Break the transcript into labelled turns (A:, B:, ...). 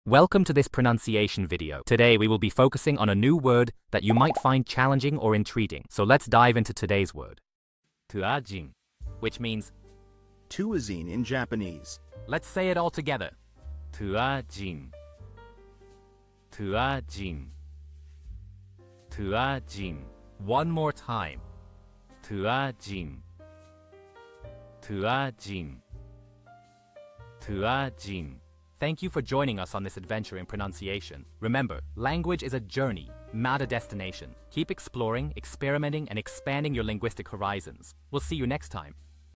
A: Welcome to this pronunciation video. Today we will be focusing on a new word that you might find challenging or intriguing. So let's dive into today's word. Tuazine, which means
B: Tuazine in Japanese.
A: Let's say it all together. Tuazine. Tuazine. Tuazine. One more time. Tuazine. Tuazine. Tuazine. Thank you for joining us on this adventure in pronunciation. Remember, language is a journey, not a destination. Keep exploring, experimenting, and expanding your linguistic horizons. We'll see you next time.